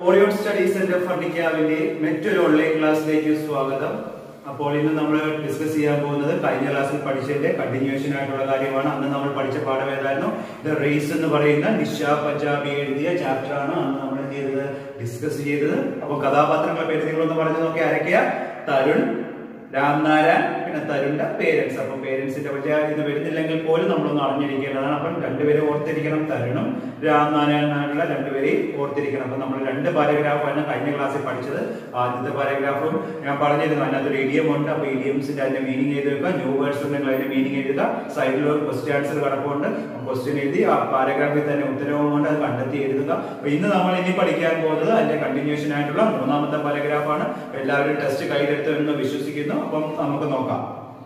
Orion study centre ഫണ്ടിക്കാവിന്റെ മറ്റൊരു online ക്ലാസ്സിലേക്ക് സ്വാഗതം. അപ്പോൾ ഇന്ന് നമ്മൾ ഡിസ്കസ് ചെയ്യാൻ പോകുന്നത് കഴിഞ്ഞ ക്ലാസ്സിൽ പഠിച്ചതിന്റെ കണ്ടിന്യൂഷൻ ആയിട്ടുള്ള കാര്യമാണ്. അന്ന് നമ്മൾ പഠിച്ച പാഠം ഏതായിരുന്നു? ദ റേസ് എന്ന് പറയുന്ന നിഷ പഞ്ചാബി എഴുതിയ ചാപ്റ്റർ ആണ് അന്ന് നമ്മൾ എന്ത് ചെയ്തത്, ഡിസ്കസ് ചെയ്തത്. അപ്പൊ കഥാപാത്രങ്ങളെ പേര് നിങ്ങളൊന്ന് പറഞ്ഞു നോക്കി. ആരൊക്കെയാ? തരുൺ, രാംനാരായൺ, പിന്നെ തരുണിന്റെ പേരൻസ്. അപ്പൊ പേരൻസിന്റെ പക്ഷേ ഇത് വരുന്നില്ലെങ്കിൽ പോലും നമ്മളൊന്ന് അറിഞ്ഞിരിക്കേണ്ടതാണ്. അപ്പം രണ്ടുപേരെ ഓർത്തിരിക്കണം, തരുണും രാംനാരായണനുള്ള രണ്ടുപേരെയും ഓർത്തിരിക്കണം. അപ്പൊ നമ്മൾ രണ്ട് പാരഗ്രാഫാണ് കഴിഞ്ഞ ക്ലാസ്സിൽ പഠിച്ചത്. ആദ്യത്തെ പാരഗ്രാഫും ഞാൻ പറഞ്ഞിരുന്നു, അതിനകത്ത് ഒരു ഇഡിയം ഉണ്ട്. അപ്പൊ ഇഡിയംസിന്റെ അതിന്റെ മീനിങ് എഴുതി വെക്കുക, ന്യൂ വേർഡ്സ് ഉണ്ടെങ്കിൽ അതിന്റെ മീനിങ് എഴുതുക. സൈഡിൽ ഒരു ക്വസ്റ്റ്യൻ ആൻസർ കിടപ്പുണ്ട്, ക്വസ്റ്റ്യൻ എഴുതി ആ പാരഗ്രാഫിൽ തന്നെ ഉത്തരവും കൊണ്ട് അത് കണ്ടെത്തി എഴുതുക. അപ്പൊ ഇന്ന് നമ്മൾ ഇനി പഠിക്കാൻ പോകുന്നത് അതിന്റെ കണ്ടിന്യൂഷൻ ആയിട്ടുള്ള മൂന്നാമത്തെ പാരഗ്രാഫാണ്. എല്ലാവരും ടെസ്റ്റ് കയ്യിലെടുത്ത് എന്ന് വിശ്വസിക്കുന്നു. അപ്പം നമുക്ക് നോക്കാം.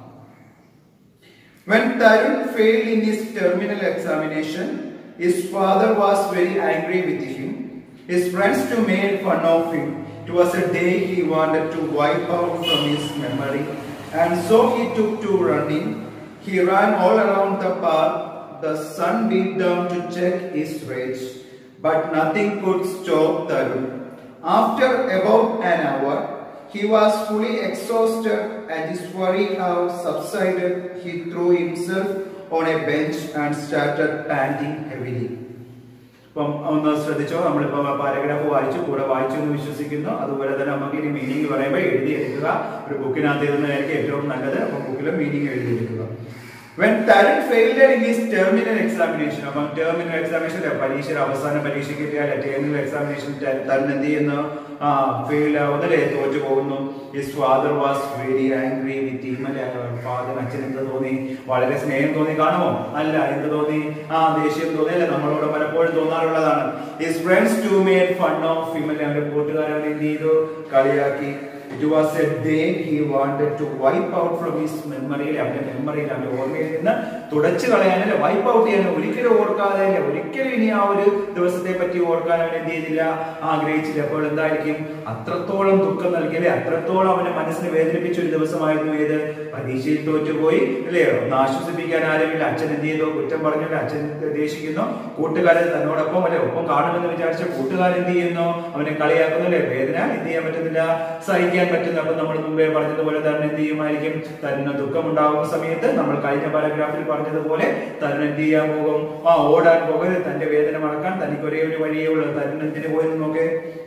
When Tarun failed in his terminal examination, his father was very angry with him. His friends too made fun of him. It was a day he wanted to wipe out from his memory, and so he took to running. He ran all around the park. The sun beat down to check his rage, but nothing could stop Tarun. After about an hour, he was fully exhausted and his worry had subsided. He threw himself on a bench and started panting heavily. അപ്പം ഒന്ന് ശ്രദ്ധിച്ചോ, നമ്മളിപ്പോ paragraph വായിച്ചു, കൂടെ വായിച്ചു എന്ന് വിശ്വസിക്കുന്നു. അതുപോലെ തന്നെ നമുക്ക് ഇനി മീനിങ് പറയുമ്പോൾ എഴുതി എടുക്കുക. ഒരു ബുക്കിനകത്ത് എഴുതുന്നതായിരിക്കും ഏറ്റവും നല്ലത്. അപ്പം ബുക്കിലും മീനിങ് എഴുതിയിരിക്കുക. When Tarun failed in his terminal examination, അപ്പം terminal examination പരീക്ഷയുടെ അവസാന പരീക്ഷയ്ക്ക് terminal examination തരുൺ എന്ത് ചെയ്യുന്നു? ഫെയിൽ ആവുന്നല്ലേ, തോറ്റു പോകുന്നു. His father was very angry with him. Father അച്ഛൻ എന്ത് തോന്നി? വളരെ സ്നേഹം തോന്നി കാണുമോ? അല്ല, എന്ത് തോന്നി? ദേഷ്യം തോന്നി. അല്ലെ, നമ്മളോട് പലപ്പോഴും തോന്നാറുള്ളതാണ്. His friends too made fun of him. അല്ലെ, അവരുടെ കൂട്ടുകാരൻ എന്ത് ചെയ്തു? കളിയാക്കി. It was a day he wanted to wipe out from his memory. അവന്റെ മെമ്മറിയിൽ, അവന്റെ ഓർമ്മയിൽ നിന്ന് തുടച്ചു കളയാനല്ലേ, വൈപ്പ് ഔട്ട് ചെയ്യാൻ, ഒരിക്കലും ഓർക്കാതെ, ഒരിക്കലും ഇനി ആ ഒരു ദിവസത്തെ പറ്റി ഓർക്കാൻ അവൻ എന്ത് ചെയ്തില്ല, ആഗ്രഹിച്ചില്ല. അപ്പോൾ എന്തായിരിക്കും? അത്രത്തോളം ദുഃഖം നൽകിയല്ലേ, അത്രത്തോളം അവന്റെ മനസ്സിനെ വേദനിപ്പിച്ച ഒരു ദിവസമായിരുന്നു ഏത്? പരീക്ഷയിൽ തോറ്റുപോയി അല്ലേ, ഒന്ന് ആശ്വസിപ്പിക്കാൻ ആരുമില്ല. അച്ഛൻ എന്ത് ചെയ്തു? കുറ്റം പറഞ്ഞില്ല. അച്ഛൻ ദേഷിക്കുന്നു. കൂട്ടുകാരൻ തന്നോടൊപ്പം അല്ലെ, ഒപ്പം കാണുമെന്ന് വിചാരിച്ച കൂട്ടുകാരൻ എന്ത് ചെയ്യുന്നു? അവനെ കളിയാക്കുന്നു അല്ലെ. വേദന എന്ത് ചെയ്യാൻ പറ്റുന്നില്ല, സഹിക്കാൻ പറ്റുന്നു. അപ്പൊ നമ്മൾ മുമ്പേ പറഞ്ഞതുപോലെ തന്നെ എന്ത് ചെയ്യുമായിരിക്കും? തന്നെ ദുഃഖം ഉണ്ടാകുന്ന സമയത്ത് നമ്മൾ കഴിഞ്ഞ പാരഗ്രാഫിൽ പറഞ്ഞതുപോലെ തന്നെ എന്ത് ചെയ്യാൻ പോകും? ഓടാൻ പോകരുത്. തന്റെ വേദന മറക്കാൻ തനിക്ക് ഒരേ ഒരു വഴിയേ ഉള്ളൂ. തന്നെ എന്തിനു പോയെന്ന് നോക്കേ.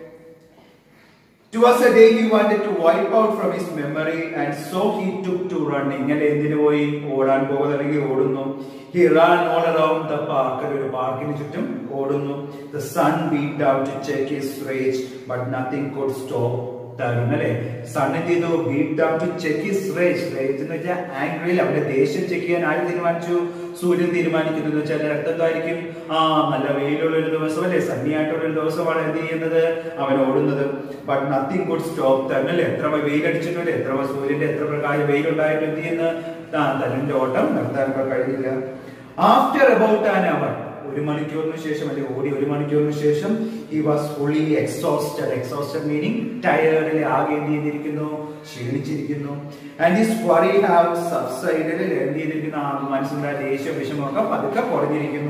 It was a day he wanted to wipe out from his memory, and so he took to running. അല്ലെ, എന്തിനു പോയി? ഓടാൻ പോകുന്നത്, അല്ലെങ്കിൽ ഓടുന്നു. He ran all around the park. ഒരു പാർക്കിന് ചുറ്റും ഓടുന്നു. The sun beat down to check his rage, but nothing could stop Tarun. അല്ലെ, സൺ എന്ത് ചെയ്തു? Beat down to check his rage. Rage എന്ന് വെച്ചാൽ ആംഗ്രിയിൽ അവന്റെ ദേഷ്യം ചെക്ക് ചെയ്യാൻ ആര് തീരുമാനിച്ചു? സൂര്യൻ തീരുമാനിക്കുന്നു. എന്ന് വെച്ചാൽ എന്തായിരിക്കും? നല്ല വെയിലുള്ള ഒരു ദിവസം അല്ലെ, സണ്ണി ആയിട്ടുള്ള ഒരു ദിവസമാണ് എന്ത് ചെയ്യുന്നത്? അവൻ ഓടുന്നത്. But nothing could stop Tarun. അല്ലെ, എത്ര വെയിലടിച്ചിട്ടും അല്ലെ, എത്ര സൂര്യന്റെ എത്ര പ്രകാശ വെയിലുണ്ടായിട്ടും എന്ത് ചെയ്യുന്ന തരുണിന്റെ ഓട്ടം നിർത്താൻ കഴിഞ്ഞില്ല. ആഫ്റ്റർ അബൌട്ട് ആൻ അവർ, ഒരു മണിക്കൂറിന് ശേഷം അല്ലെ, ഓടി ഒരു മണിക്കൂറിന് ശേഷം he was fully exhausted. Exhausted meaning tired. അല്ലെ, ആകെ എന്ത് ചെയ്തിരിക്കുന്നു? ക്ഷീണിച്ചിരിക്കുന്നു. And his worry have subsided. അല്ലെ, എന്ത് ചെയ്തിരിക്കുന്നു? മനസ്സിന്റെ ദേഷ്യ വിഷമമൊക്കെ പതുക്കെ കുറഞ്ഞിരിക്കുന്നു.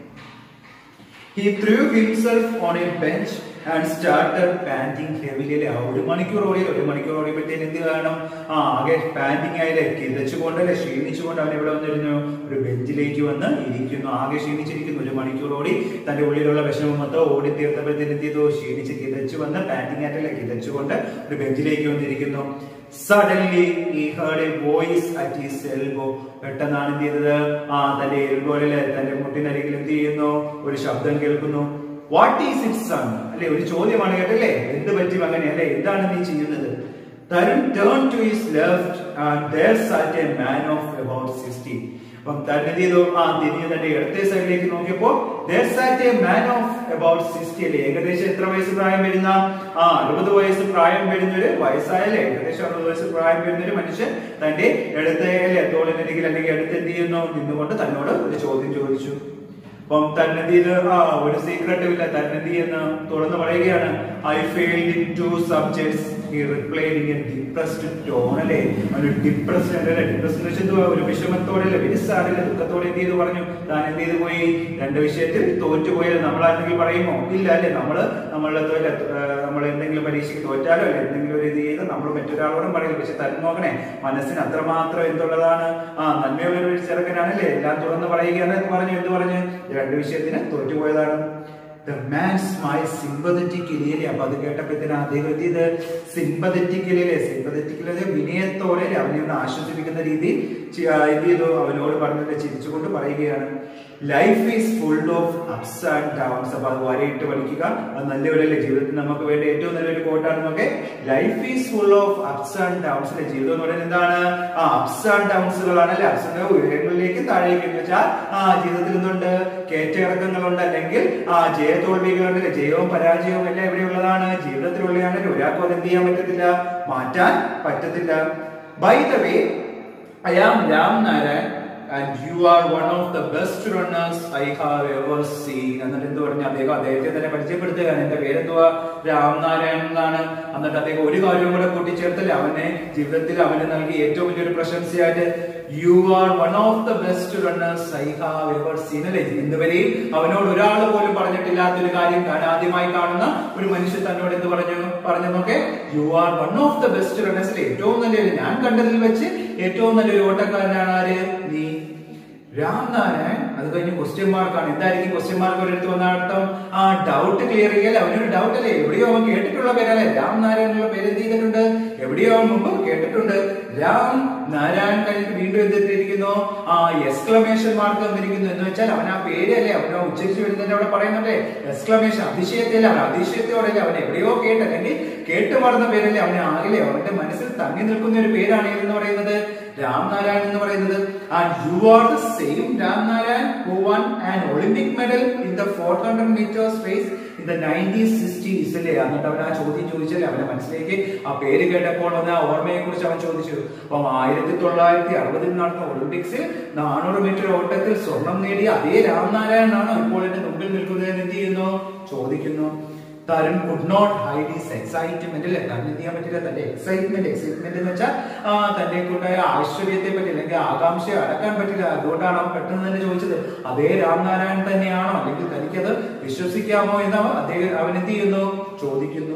He threw himself on a bench and started panting heavily. അല്ലെ, ഒരു മണിക്കൂർ ഓടിയപ്പോഴത്തേന് എന്ത് കാണണം? ആകെ പാന്റിങ് ആയില്ലേ, കിതച്ചുകൊണ്ടല്ലേ, ക്ഷീണിച്ചുകൊണ്ട് അവൻ ഇവിടെ വന്നിരുന്നു, ഒരു ബെഞ്ചിലേക്ക് വന്ന് ഇരിക്കുന്നു. ആകെ ക്ഷീണിച്ചിരിക്കുന്നു. ഒരു മണിക്കൂർ ഓടി, തന്റെ ഉള്ളിലുള്ള വിഷമം മൊത്തം ഓടി തീർത്തപ്പോഴത്തേന് എന്ത് ചെയ്തു? ക്ഷീണിച്ച് കിതച്ചു വന്ന്, പാന്റിങ് ആയിട്ടല്ലേ, കിതച്ചുകൊണ്ട് ഒരു ബെഞ്ചിലേക്ക് വന്നിരിക്കുന്നു. Suddenly he heard a voice at his elbow. പെട്ടെന്നാണ് എന്ത് ചെയ്തത്? തന്റെ എൽബോയിലെ, തന്റെ മുട്ടിനരികിൽ എന്ത് ചെയ്യുന്നു? ഒരു ശബ്ദം കേൾക്കുന്നു. What is it, son? അല്ലെ, ഒരു ചോദ്യമാണ് കേട്ടല്ലേ. എന്ത് പറ്റി മകനെ? അല്ലെ, എന്താണ് നീ ചെയ്യുന്നത്? Tarun turned to his left and there sat a man of about 60. അപ്പം തരുൺ എന്ത് ചെയ്തു? തിരിഞ്ഞ് തന്റെ ഇടത്തെ സൈഡിലേക്ക് നോക്കിയപ്പോ there sat a man of about 60. അല്ലെ, ഏകദേശം എത്ര വയസ്സ് പ്രായം വരുന്ന? 60 വയസ്സ് പ്രായം വരുന്ന ഒരു വയസ്സായാലേ, ഏകദേശം 60 വയസ്സ് പ്രായം വരുന്ന ഒരു മനുഷ്യൻ തന്റെ ഇടത്തെ തോളിനരികിൽ അല്ലെങ്കിൽ അടുത്ത് എന്ത് ചെയ്യുന്നു? നിന്നുകൊണ്ട് തന്നോട് ഒരു ചോദ്യം ചോദിച്ചു. അപ്പം തന്നെന്ത് ഒരു സീക്രട്ടും ഇല്ല. തന്നെന്ത് ചെയ്യുന്ന തുറന്നു പറയുകയാണ്. I failed in 2 subjects he replied in a depressed tone. അല്ലേ, ഒരു ഡിപ്രസ്ഡ് അല്ലേ, ഡിപ്രസ്ഡ് എന്ന് വെച്ചാൽ ഒരു വിഷമത്തോടെ അല്ലേ, വെരി സാഡ് ദുഃഖത്തോടെ എന്ത് ചെയ്തു പറഞ്ഞു, താൻ എന്ത് ചെയ്തു പോയി, രണ്ട് വിഷയത്തിൽ തോറ്റുപോയാൽ നമ്മൾ ആരെങ്കിലും പറയുമോ? ഇല്ല അല്ലേ. നമ്മൾ എന്തെങ്കിലും പരീക്ഷയ്ക്ക് തോറ്റാലോ അല്ലെ എന്തെങ്കിലും ഒരു ഇത് ചെയ്ത് നമ്മൾ മറ്റൊരാളോടും പറയില്ല. പക്ഷെ തന്നെ നോക്കണേ, മനസ്സിന് അത്രമാത്രം എന്തുള്ളതാണ്, നന്മയുള്ള ഒരു ചെറുക്കനാണല്ലേ, എല്ലാം തുറന്ന് പറയുകയാണ്. എന്ത് പറഞ്ഞു, രണ്ട് വിഷയത്തിന് തോറ്റുപോയതാണ്. The man smiled sympathetically. അപ്പൊ അത് കേട്ടപ്പോഴത്തേന് അദ്ദേഹം എന്ത് ചെയ്ത്, സിമ്പതറ്റിക്കലി വിനയത്തോടെ അവനെ ഒന്ന് ആശ്വസിപ്പിക്കുന്ന രീതി എന്ത് ചെയ്തു, അവനോട് പറഞ്ഞിട്ട് ചിരിച്ചുകൊണ്ട് പറയുകയാണ്, life is full of ups and downs. അപ്പൊ അത് വരയിട്ട് പഠിക്കുക, അത് നല്ലൊരു ജീവിതത്തിൽ നമുക്ക് വേണ്ട ഏറ്റവും നല്ലൊരു കോട്ടാണെന്നൊക്കെ. Life is full of ups and downs. ജീവിതം എന്ന് പറയുന്നത് എന്താണ്, അപ്സ് ആൻഡ് ഡൗൺസുകളാണ് അല്ലെ. അപ്സ് ഉയരങ്ങളിലേക്ക് താഴേക്ക് എന്ന് വെച്ചാൽ ജീവിതത്തിൽ എന്തുണ്ട്, കയറ്റിറക്കങ്ങളുണ്ട്, അല്ലെങ്കിൽ ജയതോൽവികളുണ്ട്. ജയവും പരാജയവും എല്ലാം എവിടെയുള്ളതാണ്, ജീവിതത്തിലുള്ളതാണ്. ഒരാൾക്കും അത് എന്ത് ചെയ്യാൻ പറ്റത്തില്ല, മാറ്റാൻ പറ്റത്തില്ല. By the way, I am Ram Narayan and you are one of the best runners I have ever seen. എന്നിട്ട് എന്ത് പറഞ്ഞു, അദ്ദേഹത്തെ തന്നെ പരിചയപ്പെടുത്തുകയാണ്. എന്റെ പേരെന്തുവാ, രാംനാരായൺ എന്നാണ്. എന്നിട്ട് അദ്ദേഹം ഒരു കാര്യം കൂടെ കൂട്ടിച്ചേർത്തല്ലേ, അവനെ ജീവിതത്തിൽ അവന് നൽകി ഏറ്റവും വലിയൊരു പ്രശംസയായിട്ട്, you are one of the best runners I have ever seen. അല്ലെ, ഇന്നുവരെയും അവനോട് ഒരാൾ പോലും പറഞ്ഞിട്ടില്ലാത്തൊരു കാര്യം താൻ ആദ്യമായി കാണുന്ന ഒരു മനുഷ്യൻ തന്നോട് എന്ത് പറഞ്ഞു നോക്കെ, you are one of the best runners. ഏറ്റവും നല്ലൊരു, ഞാൻ കണ്ടതിൽ വെച്ച് ഏറ്റവും നല്ലൊരു ഓട്ടക്കാരനാണ് ആര്, നീ, രാംനാരായൺ. അത് കഴിഞ്ഞ് ക്വസ്റ്റ്യൻ മാർക്കാണ്. എന്തായിരിക്കും ക്വസ്റ്റ്യൻ മാർക്ക് ഒരിടത്ത് വന്ന അർത്ഥം, ഡൗട്ട് ക്ലിയർ ചെയ്യല്ലേ. അവനൊരു ഡൗട്ട് അല്ലേ, എവിടെയോ അവൻ കേട്ടിട്ടുള്ള പേരല്ലേ, രാംനാരായൺ എന്നുള്ള പേര് എന്ത് ചെയ്തിട്ടുണ്ട്, എവിടെയോ അവൻ മുമ്പ് കേട്ടിട്ടുണ്ട്. രാം നാരായൺ കഴിഞ്ഞിട്ട് വീണ്ടും എന്തെത്തിയിരിക്കുന്നു, എക്സ്ക്ലമേഷൻ മാർക്ക് വന്നിരിക്കുന്നു. എന്ന് വെച്ചാൽ അവൻ ആ പേര് അല്ലേ, അവനോ ഉച്ചരിച്ച് വരുന്നതിന്റെ അവിടെ പറയുന്നുണ്ടേ, എക്സ്ക്ലമേഷൻ, അതിശയത്തില്ല, അവൻ അതിശയത്തോടെ അവൻ എവിടെയോ അല്ലെങ്കിൽ കേട്ട് മറന്ന പേരല്ലേ, അവനെ ആകില്ലേ, അവന്റെ മനസ്സിൽ തങ്ങി നിൽക്കുന്ന ഒരു പേരാണ് എന്ന് പറയുന്നത് രാംനാരായൺ എന്ന് പറയുന്നത്. And you are the same Ramnarayan who won an Olympic medal in the 400 meters race in the 1960s. അല്ലേ, എന്നിട്ട് അവൻ ആ ചോദ്യം ചോദിച്ചല്ലേ, അവന്റെ മനസ്സിലേക്ക് ആ പേര് കേട്ടപ്പോൾ വന്ന ആ ഓർമ്മയെ കുറിച്ച് അവൻ ചോദിച്ചു. അപ്പം 1960 നടന്ന ഒളിമ്പിക്സിൽ 400 മീറ്റർ ഓട്ടത്തിൽ സ്വർണം നേടിയ അതേ രാംനാരായൺ ആണോ ഇപ്പോൾ എന്റെ മുമ്പിൽ നിൽക്കുന്നത് എന്ന് എന്ത് ചെയ്യുന്നു, ചോദിക്കുന്നു. Tarun could not hide his excitement. അല്ലെ, തന്നെ എന്ത് ചെയ്യാൻ പറ്റില്ല, തന്റെ എക്സൈറ്റ്മെന്റ് എന്ന് വെച്ചാൽ തന്നെ കൊണ്ടായ ആശ്ചര്യത്തെ പറ്റി അല്ലെങ്കിൽ ആകാംക്ഷയെ അടക്കാൻ പറ്റില്ല. അതുകൊണ്ടാണ് അവൻ പെട്ടെന്ന് തന്നെ ചോദിച്ചത്, അതേ രാംനാരായൺ തന്നെയാണോ, അല്ലെങ്കിൽ തനിക്കത് വിശ്വസിക്കാമോ എന്ന് അവൻ എന്ത് ചെയ്യുന്നു, ചോദിക്കുന്നു.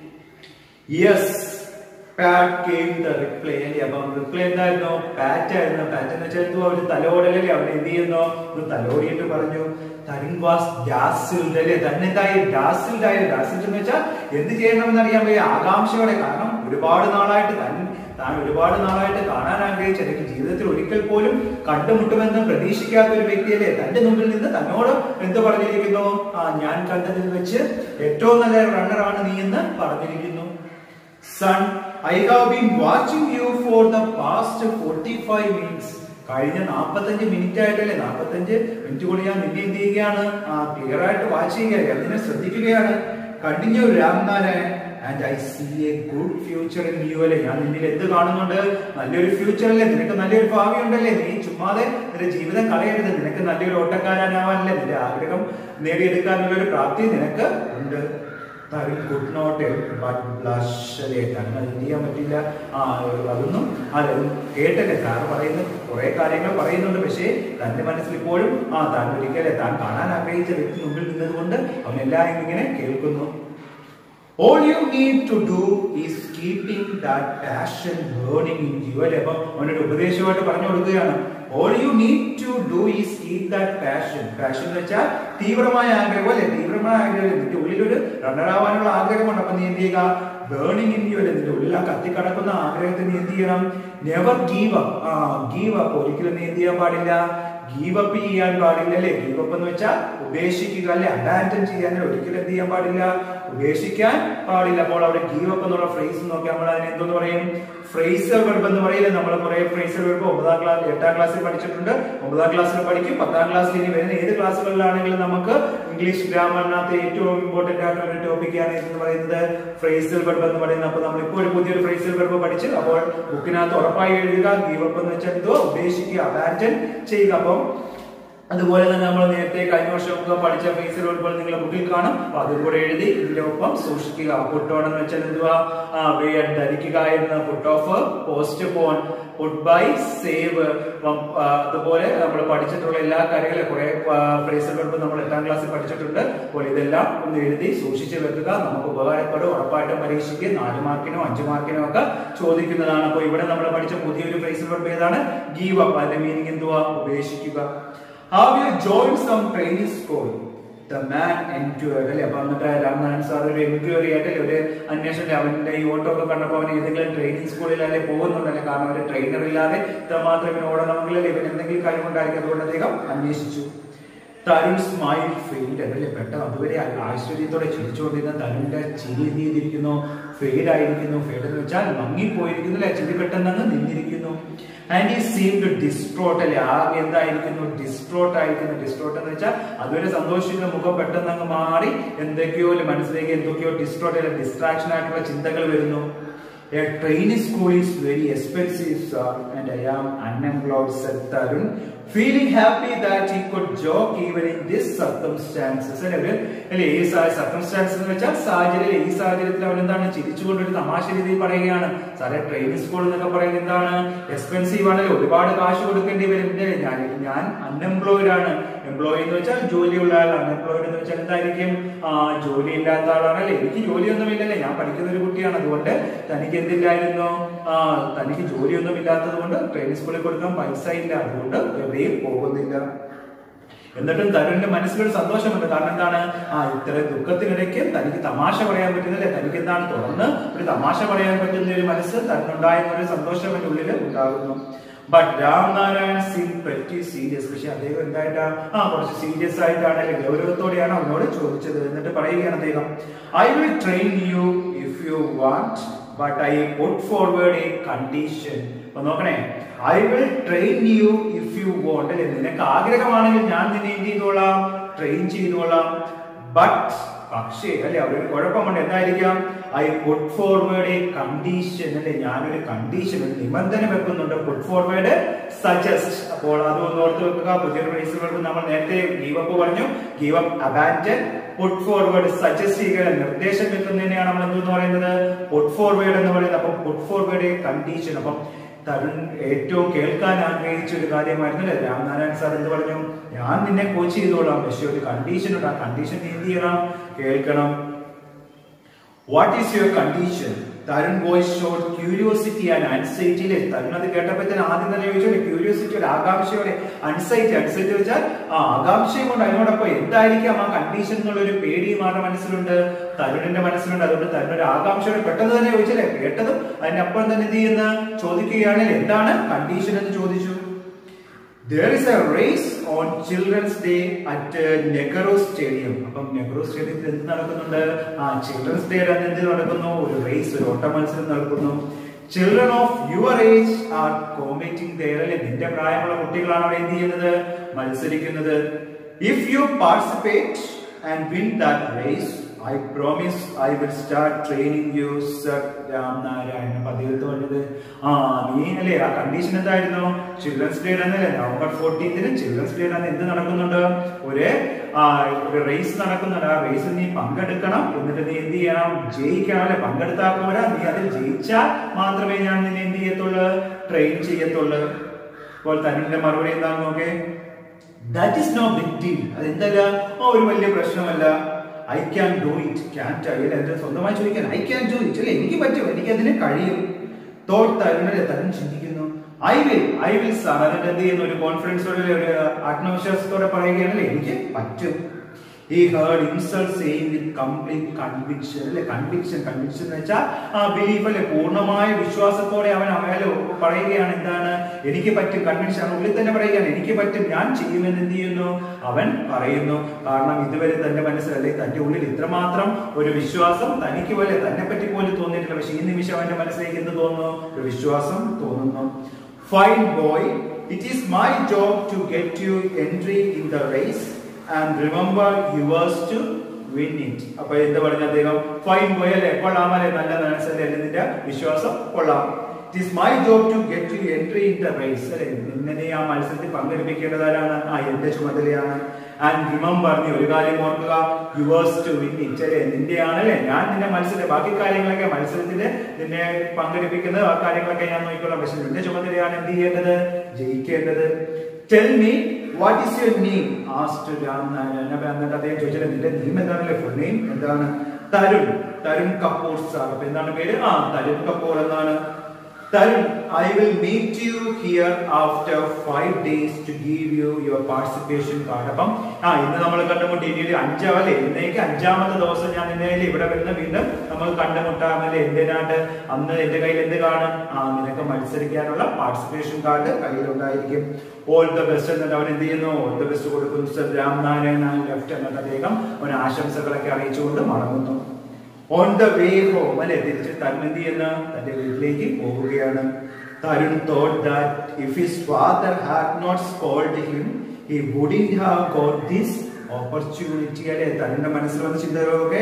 Yes, Pat gave the reply. അല്ലെ, അപ്പം റിപ്ലൈ എന്തായിരുന്നു, പാറ്റ് ആയിരുന്നു. പാറ്റ് എന്ന് വെച്ചാൽ അവര് തലോടലല്ലേ, അവൻ എന്ത് ചെയ്യുന്നു, ഒരു തലോടിയിട്ട് പറഞ്ഞു, തരുൺ വാസ് ഡാസിൽഡ്. അല്ലെ, തന്നെന്തായി, ഡാസിൽഡ് ആയി. ഡാസിൽഡ് എന്ന് വെച്ചാൽ എന്ത് ചെയ്യണമെന്ന് അറിയാൻ വയ്യ, ആകാംക്ഷയോടെ. കാരണം ഒരുപാട് നാളായിട്ട് താൻ കാണാൻ ആഗ്രഹിച്ച, അല്ലെങ്കിൽ ജീവിതത്തിൽ ഒരിക്കൽ പോലും കണ്ടുമുട്ടുമെന്ന് പ്രതീക്ഷിക്കാത്ത ഒരു വ്യക്തിയല്ലേ തന്റെ മുമ്പിൽ നിന്ന് തന്നോട് എന്ത് പറഞ്ഞിരിക്കുന്നു, ഞാൻ കണ്ടതിൽ വെച്ച് ഏറ്റവും നല്ല റണ്ണറാണ് നീ എന്ന് പറഞ്ഞിരിക്കുന്നു. Son, I have been watching you for the past 45 minutes. കഴിഞ്ഞ 45 മിനിറ്റ് ആയിട്ടല്ലേ, 45 മിനിറ്റ് കൂടി ഞാൻ നിന്നെ എന്ത് ചെയ്യുകയാണ്, ക്ലിയർ ആയിട്ട് വാച്ച് ചെയ്യുകയാണ്, അതിനെ ശ്രദ്ധിക്കുകയാണ്. Continue Ramnarayan, and I see a good future in you. അല്ലേ, ഞാൻ നിന്നിൽ എന്ത് കാണുന്നുണ്ട്, നല്ലൊരു ഫ്യൂച്ചർ അല്ലേ, നിനക്ക് നല്ലൊരു ഭാവി ഉണ്ടല്ലേ, നീ ചുമ്മാതെ നിന്റെ ജീവിതം കളയരുത്, നിനക്ക് നല്ലൊരു ഓട്ടക്കാരനാവാനല്ലേ, നിന്റെ ആഗ്രഹം നേടിയെടുക്കാനുള്ള ഒരു പ്രാപ്തി നിനക്ക് ഉണ്ട്. Tarun could not help but blush. അല്ലേ, തന്നെ എന്ത് ചെയ്യാൻ പറ്റില്ല, അതൊന്നും കേട്ടല്ലേ, സാർ പറയുന്ന കുറെ കാര്യങ്ങൾ പറയുന്നുണ്ട്. പക്ഷേ തന്റെ മനസ്സിൽ ഇപ്പോഴും താൻ ഒരിക്കലേ താൻ കാണാൻ ആഗ്രഹിച്ച വ്യക്തി മുമ്പിൽ നിന്നതുകൊണ്ട് അവനെല്ലാം ഇങ്ങനെ കേൾക്കുന്നു. All you need to do is keeping that passion burning in you. അല്ലേ, അപ്പം അവനൊരു ഉപദേശമായിട്ട് പറഞ്ഞു കൊടുക്കുകയാണ്. All you need to do is keep that passion. Passion എന്ന് വെച്ചാൽ തീവ്രമായ ആഗ്രഹം അല്ലെ, തീവ്രമായ ആഗ്രഹം. നിന്റെ ഉള്ളിലൊരു റണ്ണറാവാനുള്ള ആഗ്രഹമുണ്ട്. അപ്പൊ നീ എന്ത് ചെയ്യുക, ബേണിംഗ് ഇൻ യു അല്ലെ, നിന്റെ ഉള്ളിൽ ആ കത്തിക്കടക്കുന്ന ആഗ്രഹത്തെ നീ എന്ത് ചെയ്യണം, never give up. Give up ഒരിക്കലും നീ എന്ത് ചെയ്യാൻ പാടില്ല, ഗീവ് അപ്പ് ചെയ്യാൻ പാടില്ല. അല്ലെ, ഗീവ് അപ്പ് എന്ന് വെച്ചാൽ ഉപേക്ഷിക്കുക അല്ലെ, അബാൻഡൻ ചെയ്യാൻ ഒരിക്കലും എന്ത് ചെയ്യാൻ പാടില്ല, ഉപേക്ഷിക്കാൻ പാടില്ല. അപ്പോൾ അവിടെ ഗീവ് അപ്പ് എന്നുള്ള ഫ്രേസ് നോക്കി നമ്മൾ അതിനെ എന്തോന്ന് പറയും, ഫ്രേസൽ വെർബ് എന്ന് പറയില്ലേ. നമ്മൾ കുറെ ഫ്രേസൽ വെർബ് 8ാം ക്ലാസ്സിൽ പഠിച്ചിട്ടുണ്ട്, 9ാം ക്ലാസ്സിൽ പഠിക്കും, 10ാം ക്ലാസ്സിൽ ഇനി വരുന്ന ഏത് ക്ലാസ്സുകളിലാണെങ്കിലും നമുക്ക് ഇംഗ്ലീഷ് ഗ്രാമറിനകത്ത് ഏറ്റവും ഇമ്പോർട്ടന്റ് ആയിട്ടുള്ള ഒരു ടോപ്പിക്കാണ് എന്ന് പറയുന്നത് ഫ്രേസൽ വെർബ് എന്ന് പറയുന്നത്. അപ്പൊ നമ്മൾ ഇപ്പോൾ ഒരു പുതിയൊരു ഫ്രേസൽ വെർബ് പഠിച്ചു. അപ്പോൾ ബുക്കിനകത്ത് ഉറപ്പായി എഴുതുക, ഗീവ് അപ്പ് എന്ന് വെച്ചാൽ എന്തോ ഉപേക്ഷിക്കുക, അബാൻഡൻ ചെയ്യുക. അപ്പം അതുപോലെ തന്നെ നമ്മൾ നേരത്തെ കഴിഞ്ഞ വർഷം പഠിച്ച ഫ്രേസൽ വെർബുകൾ നിങ്ങളുടെ ബുക്കിൽ കാണും. അപ്പൊ അതും കൂടെ എഴുതി ഇതിന്റെ ഒപ്പം സൂക്ഷിക്കുക. പുട്ട് ഓൺ എന്ന് വെച്ചാൽ എന്തുവാ? ധരിക്കുക എന്ന്, put off, postpone, put by, save. അതുപോലെ നമ്മൾ പഠിച്ചിട്ടുള്ള എല്ലാ കാര്യങ്ങളും കുറെ ഫ്രേസൽ വെർബ് നമ്മൾ 8ാം ക്ലാസ്സിൽ പഠിച്ചിട്ടുണ്ട്. അപ്പോൾ ഇതെല്ലാം ഒന്ന് എഴുതി സൂക്ഷിച്ചു വെക്കുക. നമുക്ക് ഉപകാരപ്പെടും. ഉറപ്പായിട്ടും പരീക്ഷയ്ക്ക് 4 മാർക്കിനോ 5 മാർക്കിനോ ഒക്കെ ചോദിക്കുന്നതാണ്. അപ്പോൾ ഇവിടെ നമ്മൾ പഠിച്ച പുതിയൊരു ഫ്രേസൽ വെർബ് ഏതാണ്? Give up. അതിന്റെ മീനിങ് എന്തുവാ? ഉപേക്ഷിക്കുക. Have you joined some training school? The man enquired. അല്ലെ, അപ്പൊ എന്നിട്ട് രാംനാരായൺ സാർ ഒരു എൻക്വയറി ആയിട്ടല്ലേ ഒരു അന്വേഷണം. അവന്റെ ഈ ഓട്ടോ ഒക്കെ കണ്ടപ്പോൾ അവൻ ഏതെങ്കിലും ട്രെയിനിങ് സ്കൂളിൽ അല്ലെ പോകുന്നുണ്ടല്ലേ, കാരണം ഒരു ട്രെയിനർ ഇല്ലാതെ ഇത്രമാത്രം ഇവന് ഓടണമെങ്കിൽ ഇവൻ എന്തെങ്കിലും കഴിവുണ്ടായിരിക്കും. അതുകൊണ്ട് അദ്ദേഹം അന്വേഷിച്ചു. തരുൺ സ്മൈൽ ഫെയ്ഡ് അല്ലേ, പെട്ടെന്ന് അതുവരെ ആശ്ചര്യത്തോടെ ചിരിച്ചുകൊണ്ടിരുന്ന തരുണിന്റെ ചിരി എന്ത് ചെയ്തിരിക്കുന്നു? ഫെയ്ഡ് ആയിരിക്കുന്നു. ഫെയ്ഡ് എന്ന് വെച്ചാൽ മങ്ങിപ്പോയിരിക്കുന്നു അല്ലെ, ചിരി പെട്ടെന്ന് നിന്നിരിക്കുന്നു. ആൻഡ് he seemed distraught അല്ലെ, ആകെ എന്തായിരിക്കുന്നു? ഡിസ്ട്രോട്ട് ആയിരിക്കുന്നു. ഡിസ്ട്രോട്ട് എന്ന് വെച്ചാൽ അതുവരെ സന്തോഷിക്കുന്ന മുഖം പെട്ടെന്ന് അങ്ങ് മാറി എന്തൊക്കെയോ മനസ്സിലേക്ക് എന്തൊക്കെയോ ഡിസ്ട്രോട്ട് അല്ലെ, ഡിസ്ട്രാക്ഷൻ ആയിട്ടുള്ള ചിന്തകൾ വരുന്നു. A training school is very expensive, sir, and I am unemployed, said Tarun, feeling happy that he could joke even in these circumstances. അല്ലെ, ഈ സർക്കംസ്റ്റാൻസ് എന്ന് വെച്ചാൽ സാഹചര്യം. ഈ സാഹചര്യത്തിൽ അവൻ എന്താണ്? ചിരിച്ചുകൊണ്ട് ഒരു തമാശ രീതിയിൽ പറയുകയാണ്. സാറേ, ട്രെയിനിങ് സ്കൂൾ എന്നൊക്കെ പറയുന്നത് എന്താണ്? എക്സ്പെൻസീവ് ആണല്ലോ, ഒരുപാട് കാശ് കൊടുക്കേണ്ടി വരും. ഞാൻ അൺഎംപ്ലോയിഡ് ആണ്. എംപ്ലോയി എന്ന് വെച്ചാൽ ജോലിയുള്ള ആൾ. അൺഎംപ്ലോയിഡ് എന്ന് വെച്ചാൽ എന്തായിരിക്കും? ജോലി ഇല്ലാത്ത ആളാണല്ലേ. എനിക്ക് ജോലിയൊന്നും ഇല്ലല്ലേ, ഞാൻ പഠിക്കുന്ന ഒരു കുട്ടിയാണ്. അതുകൊണ്ട് തനിക്ക് എന്തില്ലായിരുന്നു? തനിക്ക് ജോലിയൊന്നും ഇല്ലാത്തത് കൊണ്ട് ട്രെയിനിങ് സ്കൂളിൽ കൊടുക്കാൻ പൈസ ഇല്ല. അതുകൊണ്ട് എവിടെയും പോകുന്നില്ല. എന്നിട്ടും തരുണിന്റെ മനസ്സിലൊരു സന്തോഷമുണ്ട്. കാരണം എന്താണ്? ഇത്ര ദുഃഖത്തിനിടയ്ക്ക് തനിക്ക് തമാശ പറയാൻ പറ്റുന്നില്ലേ, തനിക്ക് എന്താണ് തുറന്ന് ഒരു തമാശ പറയാൻ പറ്റുന്ന ഒരു മനസ്സ് തരുണുണ്ടായിരുന്ന ഒരു സന്തോഷം എന്റെ ഉള്ളിൽ ഉണ്ടാകുന്നു. But Ramnarayan seem pretty serious. പക്ഷെ അദ്ദേഹം എന്തായിട്ടാ? കുറച്ച് സീരിയസ് ആയിട്ടാണ്, അല്ലെങ്കിൽ ഗൗരവത്തോടെയാണ് അവനോട് ചോദിച്ചത്. എന്നിട്ട് പറയുകയാണ് അദ്ദേഹം, I will train you if you want, but I put forward a condition. അപ്പൊ നോക്കണേ, I will train you if you want അല്ലെ, നിനക്ക് ആഗ്രഹമാണെങ്കിൽ ഞാൻ നിന്നെ എന്ത് ചെയ്തോളാം? ട്രെയിൻ ചെയ്തോളാം. ബട്ട് പക്ഷേ അല്ലെ, അവിടെ ഒരു കുഴപ്പമുണ്ട്. എന്തായിരിക്കാം? I put forward a condition അല്ലെ, ഞാനൊരു കണ്ടീഷൻ, ഒരു നിബന്ധന വെക്കുന്നുണ്ട്. Put forward, suggest. അപ്പോൾ അതൊന്ന് ഓർത്ത് വെക്കുക. പുതിയൊരു ഫ്രേസൽ വെർബ് നമ്മൾ നേരത്തെ ഗീവ് അപ്പ് പറഞ്ഞു. Give up, abandon. Put forward, suggest ചെയ്യുക, നിർദ്ദേശം വെക്കുന്നതിനെയാണ് നമ്മൾ എന്തെന്ന് പറയുന്നത്? പുട്ട് ഫോർവേഡ് എന്ന് പറയുന്നത്. അപ്പം പുട്ട് ഫോർവേഡ് എ കണ്ടീഷൻ. അപ്പം തരുൺ ഏറ്റവും കേൾക്കാൻ ആഗ്രഹിച്ച ഒരു കാര്യമായിരുന്നല്ലേ, രാംനാരായൺ സാർ എന്ത് പറഞ്ഞു? ഞാൻ നിന്നെ കോച്ച് ചെയ്തോളാം, പക്ഷെ ഒരു കണ്ടീഷൻ ഉണ്ട്. ആ കണ്ടീഷൻ എന്ത് ചെയ്യണം? കേൾക്കണം. What is your condition? Tarun voice showed curiosity and anxiety. Tarun അത് കേട്ടപ്പോഴത്തേന് ആദ്യം തന്നെ ചോദിച്ചോളെ, ക്യൂരിയോസിറ്റിയോടെ, ആകാംക്ഷയോടെ. ആൻസൈറ്റി വെച്ചാൽ ആകാംക്ഷയും കൊണ്ട് അതിനോടൊപ്പം എന്തായിരിക്കാം ആ കണ്ടീഷൻ എന്നുള്ള ഒരു പേടിയും ആരുടെ മനസ്സിലുണ്ട്? തരുണിന്റെ മനസ്സിലുണ്ട്. അതുകൊണ്ട് തരുൺ ഒരു ആകാംക്ഷയോടെ പെട്ടെന്ന് തന്നെ ചോദിച്ചല്ലേ, കേട്ടതും അതിനപ്പുറം തന്നെ എന്ത് ചെയ്യുന്ന ചോദിക്കുകയാണെങ്കിൽ എന്താണ് കണ്ടീഷൻ എന്ന് ചോദിച്ചു. There is a race on Children's Day at Nehru Stadium. അപ്പം നെഹ്റു സ്റ്റേഡിയത്തിൽ എന്ത് നടക്കുന്നുണ്ട്? ചിൽഡ്രൻസ് ഡേ എന്ത് നടക്കുന്നു? ഒരു റേസ്, ഒരു ഓട്ട മത്സരം നടക്കുന്നു. Children of your age are competing there. അല്ലെ, നിന്റെ പ്രായമുള്ള കുട്ടികളാണ് അവിടെ എന്ത് ചെയ്യുന്നത്? മത്സരിക്കുന്നത്. If you participate and win that race, I promise I will start training you, sir. Ramnarayan. അപ്പൊ അദ്ദേഹത്തെ പറഞ്ഞത് നീ അല്ലേ, ആ കണ്ടീഷൻ എന്തായിരുന്നു? ചിൽഡ്രൻസ് ഡേ അല്ലേ, November 14th ചിൽഡ്രൻസ് ഡേ എന്ത് നടക്കുന്നുണ്ട്? ഒരു റേസ് നടക്കുന്നുണ്ട്. ആ റേസിൽ നീ പങ്കെടുക്കണം. എന്നിട്ട് നീ എന്ത് ചെയ്യണം? ജയിക്കണം അല്ലെ. പങ്കെടുത്താൽ പോരാ, നീ അതിൽ ജയിച്ചാൽ മാത്രമേ ഞാൻ നിന്നെ എന്ത് ചെയ്യത്തുള്ളൂ? ട്രെയിൻ ചെയ്യത്തുള്ളൂ. അപ്പോൾ തന്നിന്റെ മറുപടി എന്താണെന്ന് നോക്കേ. That is no big deal. അതെന്തല്ല, ഒരു വലിയ പ്രശ്നമല്ല. I can do it. Can അല്ലെ, സ്വന്തമായി ചോദിക്കാൻ ഐ ക്യാൻ ഡു ഇറ്റ് അല്ലെ, എനിക്ക് പറ്റും, എനിക്ക് അതിന് കഴിയും. തോട്ട് തരുൺ ചിന്തിക്കുന്നു. I will sir. അതിന്റെ എന്ത് ചെയ്യുന്നു? ഒരു കോൺഫിഡൻസോടെ, ഒരു ആത്മവിശ്വാസത്തോടെ പറയുകയാണല്ലേ, എനിക്ക് പറ്റും. He heard himself saying with complete conviction. അല്ലെ, കൺവിക്ഷൻ എന്ന് വെച്ചാൽ ബിലീഫ് അല്ലെ, പൂർണ്ണമായ വിശ്വാസത്തോടെ അവൻ പറയുകയാണ്. എന്താണ്? എനിക്ക് പറ്റും. കൺവിക്ഷൻ ഉള്ളിൽ തന്നെ പറയുകയാണ്, എനിക്ക് പറ്റും, ഞാൻ ചെയ്യുമെന്ന് എന്ത് ചെയ്യുന്നു? അവൻ പറയുന്നു. കാരണം ഇതുവരെ തന്റെ മനസ്സിൽ അല്ലെ, തന്റെ ഉള്ളിൽ ഇത്രമാത്രം ഒരു വിശ്വാസം തനിക്ക് പോലെ തന്നെ പറ്റി പോലും തോന്നിയിട്ടില്ല. പക്ഷെ ഈ നിമിഷം അവന്റെ മനസ്സിലേക്ക് എന്ത് തോന്നുന്നു? ഒരു വിശ്വാസം തോന്നുന്നു. Fine boy, it is my job to get you entry in the race. And remember yours to win it. അപ്പോൾ എന്താ പറഞ്ഞ അദ്ദേഹം? ഫൈൻ ബോയ് അല്ലെ, കൊള്ളാമല്ലേ, നല്ല മനസ്സല്ലേ, നിന്റെ വിശ്വാസം കൊള്ളാം. It is my job to get you entry in the race. നിന്നെ ആ മത്സരത്തിൽ പങ്കെടുപ്പിക്കേണ്ടതാരാണ്? എന്റെ ചുമതലയാണ്. And remember, നീ ഒരു കാര്യം ഓർക്കുക, yours to win it. നിന്റെയാണ് അല്ലേ, ഞാൻ നിന്നെ മത്സരം ബാക്കി കാര്യങ്ങളൊക്കെ മത്സരത്തിൽ നിന്നെ പങ്കെടുപ്പിക്കുന്നത് ആ കാര്യങ്ങളൊക്കെ ഞാൻ നോക്കിക്കൊള്ളാം. പക്ഷെ നിന്റെ ചുമതലയാണ് എന്ത് ചെയ്യേണ്ടത്? ജയിക്കേണ്ടത്. Tell me what is your name? asked Ramnaran. എന്നിട്ട് അദ്ദേഹം ചോദിച്ചത് നിന്റെ നെയിം എന്താണല്ലേ? ഫുൾ നെയിം എന്താണ്? തരുൺ കപൂർ സാർ. അപ്പൊ എന്താണ് പേര്? തരുൺ കപൂർ എന്നാണ്. Tarun, I will meet you here after 5 days to give you your participation card. അപ്പം ഇന്ന് നമ്മൾ കണ്ടുമുട്ടി. ഇനി 5 ഇന്നേക്ക് 5ാമത്തെ ദിവസം ഞാൻ നിന്നെ ഇവിടെ വരുന്ന വീണ്ടും നമ്മൾ കണ്ടുമുട്ടാമല്ലേ? എന്തിനാണ്ട്? അന്ന് എന്റെ കയ്യിൽ എന്ത് കാണും? നിനക്ക് മത്സരിക്കാനുള്ള പാർട്ടിസിപ്പേഷൻ കാർഡ് കയ്യിലുണ്ടായിരിക്കും. ഓൾ ദ ബെസ്റ്റ് എന്നിട്ട് അവൻ എന്ത് ചെയ്യുന്നു? ഓൾ ദ ബെസ്റ്റ് കൊടുക്കുന്നു. സർ രാംനാരായണ ലെഫ്റ്റ് എന്നിട്ട് അദ്ദേഹം അവൻ ആശംസകളൊക്കെ അറിയിച്ചുകൊണ്ട് മടങ്ങുന്നു. On the way home, അല്ലെ, തിരിച്ച് തരുൺ എന്ത് ചെയ്യുന്ന തന്റെ വീട്ടിലേക്ക് പോവുകയാണ്. Tarun thought that if his father had not scolded him, he wouldn't have got this opportunity. അല്ലെ, തരുണിന്റെ മനസ്സിൽ വന്ന ചിന്തകളൊക്കെ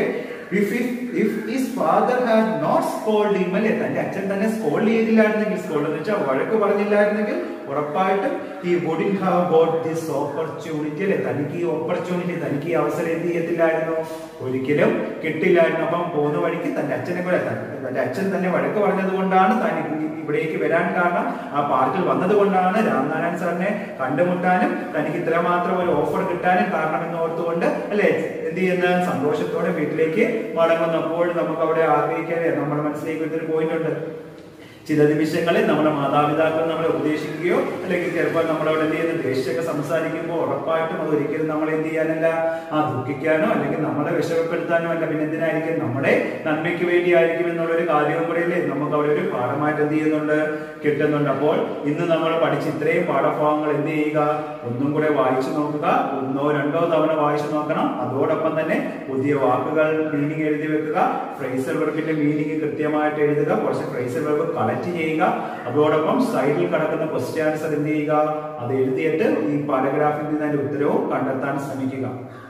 if his father had not scolded him, അല്ലെ, തന്റെ അച്ഛൻ തന്നെ സ്കോൾഡ് ചെയ്തില്ലായിരുന്നെങ്കിൽ, സ്കോൾഡ് എന്ന് വെച്ചാൽ വഴക്ക് പറഞ്ഞില്ലായിരുന്നെങ്കിൽ ഉറപ്പായിട്ടും he wouldn't have got this opportunity. അല്ലെ, തനിക്ക് ഈ ഓപ്പർച്യൂണിറ്റി, തനിക്ക് ഈ അവസരം എന്ത് ചെയ്യത്തില്ലായിരുന്നു? ഒരിക്കലും കിട്ടില്ലായിരുന്നു. അപ്പം പോകുന്ന വഴിക്ക് തന്റെ അച്ഛനെ കൂടെ, തന്റെ അച്ഛൻ തന്നെ വഴക്ക് പറഞ്ഞത് കൊണ്ടാണ് താൻ ഇവിടേക്ക് വരാൻ കാരണം. ആ പാർക്കിൽ വന്നത് കൊണ്ടാണ് രാംനാരായൺ സാറിനെ കണ്ടുമുട്ടാനും തനിക്ക് ഇത്രമാത്രം ഒരു ഓഫർ കിട്ടാനും കാരണമെന്ന് ഓർത്തുകൊണ്ട് അല്ലെ എന്ത് ചെയ്യുന്ന സന്തോഷത്തോടെ വീട്ടിലേക്ക് മടങ്ങുന്നപ്പോൾ നമുക്ക് അവിടെ ആഗ്രഹിക്കാതെ നമ്മുടെ മനസ്സിലേക്ക് ഒരു പോയിന്റ് ഉണ്ട്. ചില നിമിഷങ്ങളിൽ നമ്മുടെ മാതാപിതാക്കൾ നമ്മളെ ഉപദേശിക്കുകയോ അല്ലെങ്കിൽ ചിലപ്പോൾ നമ്മളവിടെ എന്ത് ചെയ്യുന്ന ദേഷ്യമൊക്കെ സംസാരിക്കുമ്പോൾ ഉറപ്പായിട്ടും അത് ഒരിക്കലും നമ്മളെ എന്ത് ചെയ്യാനല്ല, ദുഃഖിക്കാനോ അല്ലെങ്കിൽ നമ്മളെ വിഷമപ്പെടുത്താനോ അല്ല, പിന്നെ എന്തിനായിരിക്കും? നമ്മുടെ നന്മയ്ക്ക് വേണ്ടിയായിരിക്കും എന്നുള്ളൊരു കാര്യവും കൂടെ അല്ലേ നമുക്ക് അവിടെ ഒരു പാഠമായിട്ട് എന്ത് ചെയ്യുന്നുണ്ട്, കിട്ടുന്നുണ്ട്. അപ്പോൾ ഇന്ന് നമ്മൾ പഠിച്ച ഇത്രയും പാഠഭാഗങ്ങൾ എന്ത് ചെയ്യുക? ഒന്നും കൂടെ വായിച്ചു നോക്കുക. 1-2 തവണ വായിച്ചു നോക്കണം. അതോടൊപ്പം തന്നെ പുതിയ വാക്കുകൾ മീനിങ് എഴുതി വെക്കുക. ഫ്രേസൽ വെർബിന്റെ മീനിങ് കൃത്യമായിട്ട് എഴുതുക. കുറച്ച് ഫ്രേസൽ വെർബ് കളക്ട് ചെയ്യുക. അതോടൊപ്പം സൈഡിൽ കിടക്കുന്ന ക്വസ്റ്റ്യൻ ആൻസർ എന്ത് ചെയ്യുക? അത് എഴുതിയിട്ട് ഈ പാരഗ്രാഫിൽ നിന്ന് അതിന്റെ ഉത്തരവും കണ്ടെത്താൻ ശ്രമിക്കുക.